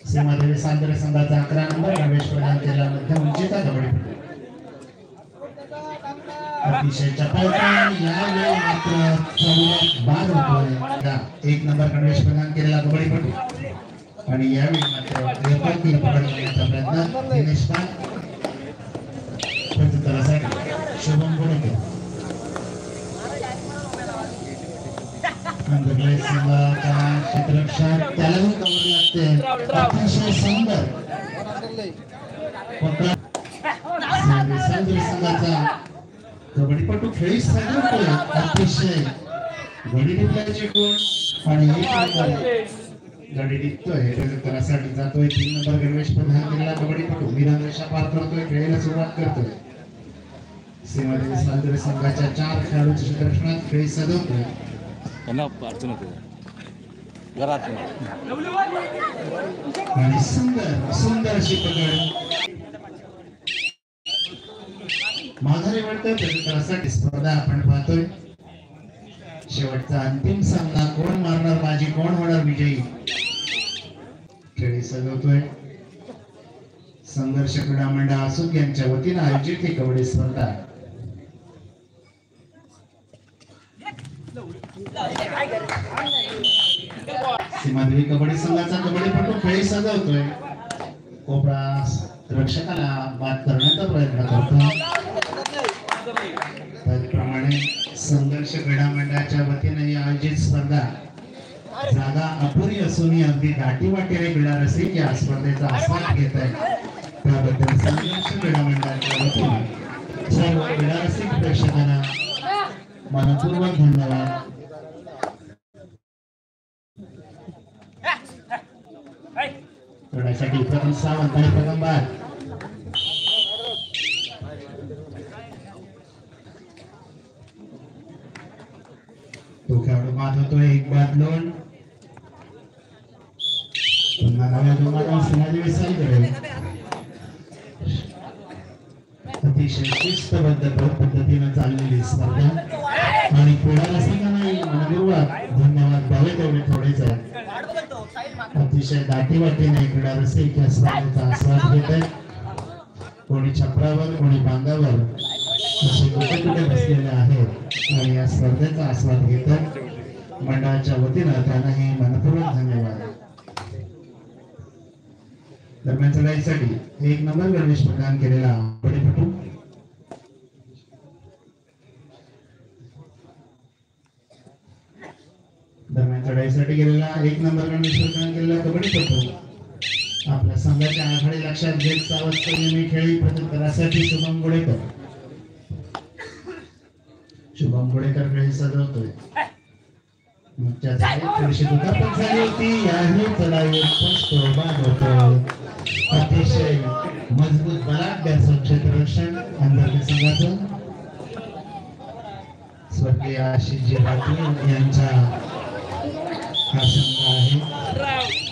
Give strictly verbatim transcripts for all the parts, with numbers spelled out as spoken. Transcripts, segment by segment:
सीमादेवी सांदरे संघाचा अकरा नंबर प्रवेश प्रदान केला मध्यम उंचीचा कबड्डी अतिशय चपळपण यावेळी मात्र चौरस बाद होतोय एक नंबर प्रवेश प्रदान केलेला कबड्डीपटू आणि यावेळी मात्र रेकॉर्ड पकडण्याचा प्रयत्न दिनेश पाल प्रत्युत्तरासाठी शुभम गुणकर अंधग्रह संघाचा क्षेत्ररक्षण त्यालाही कवर लागते अतिशय सुंदर संघाचा कबड्डीपटू खेळी सजवतोय अतिशय गडी टिपल्याचे कोण आणि एक नंबर गडी टिपतोय प्रत्युत्तरासाठी जातोय तीन नंबर गणवेश प्रधान केलेला कबड्डीपटू विराम रेषा पार करतोय खेळायला सुरुवात करतोय सीमादेवी सांदरे संघाच्या चार खेळाडूंच्या क्षेत्ररक्षणात खेळी सजवतोय अडचण होते घरात आणि सुंदर सुंदर अशी पकड माघारी वळतोय प्रत्युत्तरासाठी स्पर्धा आपण पाहतोय शेवटचा अंतिम सामना कोण मारणार बाजी कोण होणार विजयी खेळी सजवतोय संघर्ष क्रीडा मंडळ आसुक यांच्या वतीने आयोजित ही कबड्डी स्पर्धा सीमादेवी कबड्डी संघाचा कबड्डीपटू खेळी सजवतोय कोपरा रक्षकाला बाद करण्याचा प्रयत्न करतो त्याचप्रमाणे संघर्ष क्रीडा मंडळाच्या वतीने आयोजित स्पर्धा जागा अपुरी असूनही अगदी दाटीवाटीने क्रीडा रसिक या स्पर्धेचा आस्वाद घेत आहे त्याबद्दल संघर्ष क्रीडा मंडळाच्या वतीने सर्व क्रीडा रसिक प्रेक्षकांना मनपूर्वक धन्यवाद करण्यासाठी प्रथम सावंत आणि प्रथम बाद तो खेळाडू बाद होतोय एक बाद दोन पुन्हा नव्या दोघांना सीमादेवी सांदरे अतिशय शिस्तबद्ध पद्धतीने चाललेली स्पर्धा आणि क्रीडा रसिकांनाही मनपूर्वक धन्यवाद द्यावे तेवढे थोडेच आहे अतिशय दाटीवाटीने क्रीडा रसिक या स्पर्धेचा आस्वाद घेत आहेत कोणी छपरावर कोणी बांधावर असे कुठे कुठे बसलेले आहेत आणि या स्पर्धेचा आस्वाद घेत आहेत मंडळाच्या वतीनं त्यांनाही मनपूर्वक धन्यवाद दरम्यान चढाईसाठी एक नंबर गणवेश प्रदान केलेला कबड्डीपटू दरम्यान चढाईसाठी गेलेला एक नंबर गणवेश प्रदान केलेला कबड्डीपटू आपल्या संघाच्या आघाडी लक्षात घेत सावध नेहमी खेळी प्रत्युत्तरासाठी शुभम गोडेकर शुभम गोडेकर खेळी सजवतोय थोडीशी दुखापत झाली होती याही चढाईवर स्पष्ट बाद होतो अतिशय मजबूत बलाढ्य क्षेत्ररक्षण अंधग्रह संघाचं स्वर्गीय आशिषजी पाटील यांचा हा संघ आहे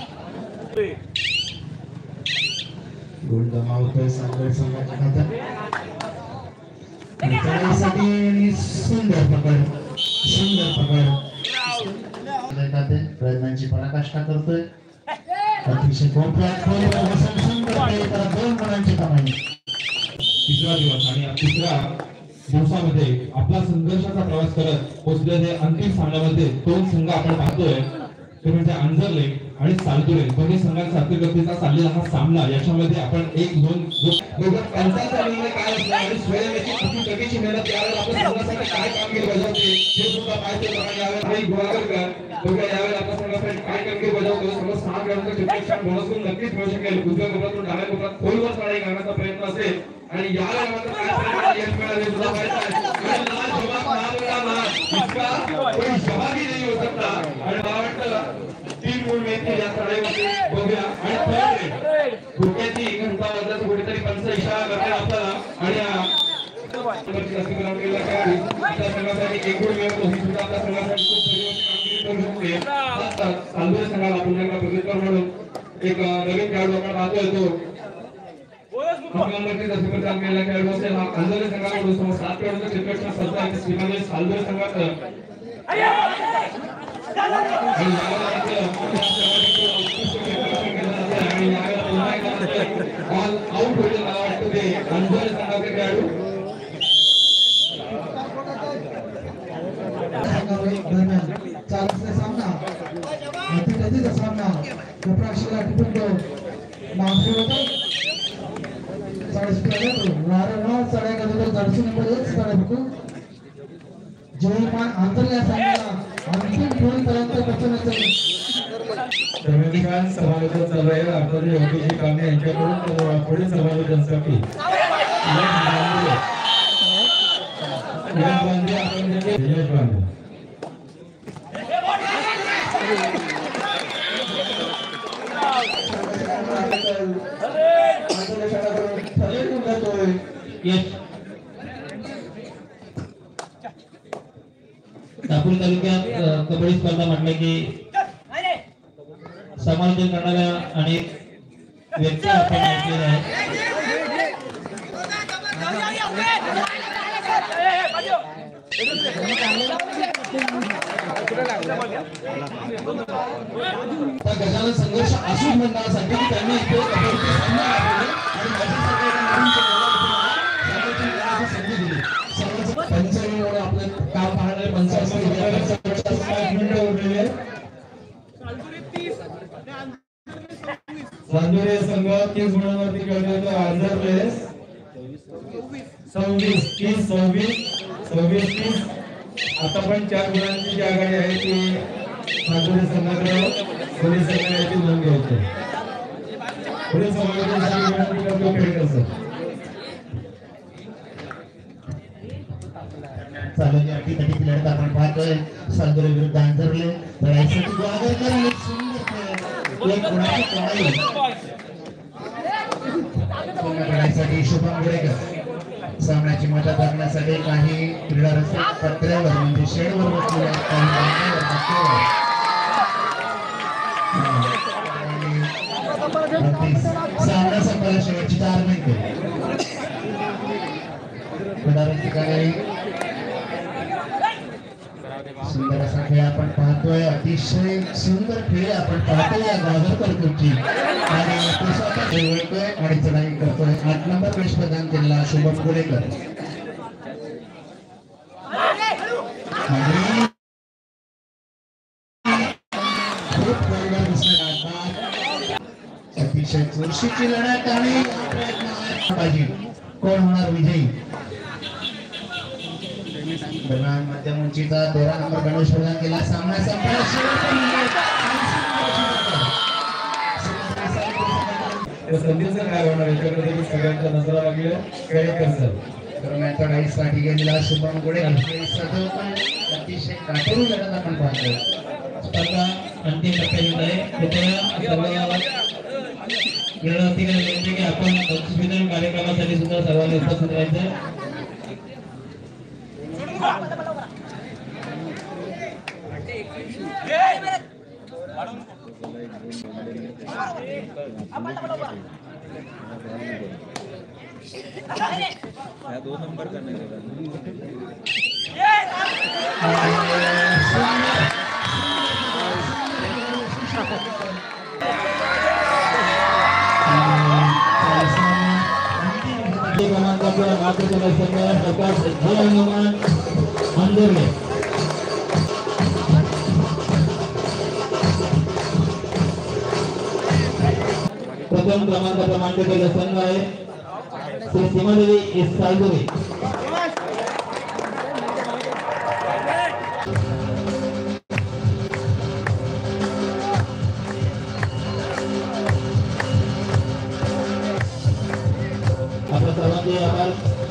गोल गमावतोय अंधग्रह संघाच्या खात्यात सुंदर पकड सुंदर पकड प्रयत्नांची पराकाष्ठा करतोय अतिशय दोन मुलांची कमाई तिसरा दिवस आणि तिसऱ्या दिवसामध्ये आपला संघर्षाचा प्रवास करत पोहोचलेले अंतिम सामन्यामध्ये दोन संघ आपण पाहतोय ते म्हणजे अंजरले आणि सालतुरे दोन्ही संघांचा अतिगतीचा चाललेला हा सामना याच्यामध्ये आपण एक दोन दोघं पंचांचा निर्णय काय असणार आणि स्वयंची किती कधीची मेहनत यावेळेला आपण संघासाठी काय कामगिरी बजावते हे सुद्धा पाहिजे यावेळेला काही गोळागरकर बघा यावेळेला आपल्या संघासाठी काय कामगिरी बजावतो समोर सहा खेळाडूंचं क्षेत्ररक्षण बोनस नक्कीच मिळू शकेल उजव्या कोपऱ्यातून डाव्या कोपऱ्यात खोलवर चढाई करण्याचा प्रयत्न असेल आणि यावेळेला मात्र काय प्रकारे यश मिळाले सुद्धा पाहिजे आणि लाल जवाब महामंडळाला इतका कोणी जवाबी नाही होऊ शकता आणि मला वाटतं तीन गुण मिळतील या चढाईमध्ये बघूया आणि थर्ड धोक्याची घंटा वाजल्याचं कुठेतरी पंच इशारा करते आपल्याला आणि संघासाठी एक गुण मिळतो ही सुद्धा आपल्या संघासाठी खूप कामगिरी करू शकते चांदोली संघाला पुन्हा एकदा प्रत्युत्तर म्हणून एक नवीन खेळाडू आपण पाहतोय तो खेळाडू असेल हा अंजली संघाकडून समोर सात खेळाडूंचं क्षेत्ररक्षण स्पर्धा आहे श्रीमाने सालदोरी संघात आणि जावे दरम्यान चालू असलेला सामना अति गतीचा सामना प्रप्राक्षीला टिपून मागणी होता चाळीस पर्यंत वारंवार चढाई करतो जर्सी नंबर एक चढाई बघू जयमान आंतरल्या सामन्याला अंतिम फेरीपर्यंत पोहोचण्याचं दरम्यान समालोचन चालू आहे. आपण योगेशजी कांबळे यांच्याकडून पुढील समालोचनासाठी यश बांधे आपण यश बांधे दापोली तालुक्यात कबड्डी स्पर्धा म्हटलं की समालोचन करणाऱ्या अनेक व्यक्ती आपण ऐकलेल्या आहेत. गजानन संघर्ष असून मंडळासाठी त्यांनी इथे कबड्डीचे सामने राबवले आणि माझ्यासारख्या एका नवीन चेहऱ्याला संधी दिली. पंचायतीमुळे आपलं काम पाहणारे पंचायत चांदोरे संघ तीस गुणांवरती खेळतो. आंध्र प्रदेश सव्वीस तीस सव्वीस सव्वीस तीस आता पण चार गुणांची जी आघाडी आहे ती चांदोरे संघाकडे पोलीस संघाची नोंद घ्यायची. पुढे समालोचनाची विनंती करतो खेळकर सर. चालू अटी तटीची लढत आपण पाहतोय. सांगोले विरुद्ध आंजरले लढाईसाठी गोळागरकर आणि एक सुंदर खेळ. एक गुणाची कमाई लढाईसाठी शुभम गोळेकर. सामन्याची मदत करण्यासाठी काही क्रीडा रसिक पत्र्यावर म्हणजे शेडवर बसलेले आहेत, काही बांधावर बसलेले आहेत. सामना संपला शेवटची चार मिनिटे. क्रीडा रसिकांनी सुंदर असा खेळ आपण पाहतोय. अतिशय सुंदर खेळ आपण पाहतोय या गावरकर कुर्ची आणि तो स्वतः खेळतोय आणि चढाई करतोय. आठ नंबर वेश प्रदान केलेला शुभम गोळेकर. खूप गोलगार दिसणारा आकार. अतिशय चुरशीची लढत आणि कोण होणार विजयी. दरम्यान मध्यम उंचीचा तेरा नंबर गणेश प्रदान केला. सामना संपला. संधीचं काय होणार याच्याकडे सगळ्यांच्या नजरा लागल्या. खेळकर सर दरम्यान चढाईसाठी गेलेला शुभम गोळेकर अतिशय काटेरी लढत आपण पाहतोय. स्पर्धा अंतिम टप्प्यात आहे. कृपया सर्व क्रीडार्थीकडे विनंती की आपण बक्षीस वितरण कार्यक्रमासाठी सुद्धा सर्वांनी उपस्थित राहायचं. दोन नंबर करने क्रमांकाच्या मार्गदर्शक प्रकाश जय हनुमान अंधेरे. प्रथम क्रमांकाचा मांडलेला संघ आहे श्री सीमादेवी एस सालदुरे. आपल्या सर्वांचे आभार.